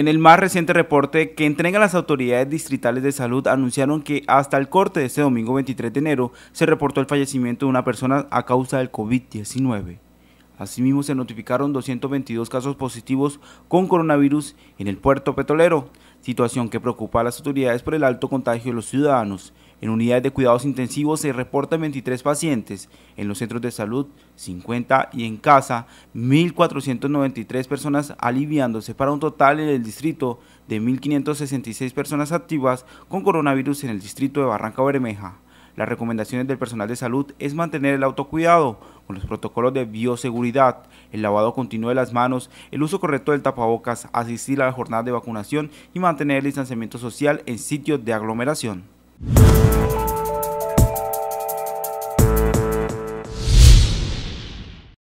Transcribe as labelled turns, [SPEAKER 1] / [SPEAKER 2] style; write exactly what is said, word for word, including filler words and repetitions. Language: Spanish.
[SPEAKER 1] En el más reciente reporte que entregan las autoridades distritales de salud, anunciaron que hasta el corte de este domingo veintitrés de enero se reportó el fallecimiento de una persona a causa del COVID diecinueve. Asimismo, se notificaron doscientos veintidós casos positivos con coronavirus en el puerto petrolero, situación que preocupa a las autoridades por el alto contagio de los ciudadanos. En unidades de cuidados intensivos se reportan veintitrés pacientes, en los centros de salud cincuenta y en casa mil cuatrocientas noventa y tres personas aliviándose, para un total en el distrito de mil quinientas sesenta y seis personas activas con coronavirus en el distrito de Barranca-Bermeja. Las recomendaciones del personal de salud es mantener el autocuidado con los protocolos de bioseguridad, el lavado continuo de las manos, el uso correcto del tapabocas, asistir a las jornadas de vacunación y mantener el distanciamiento social en sitios de aglomeración.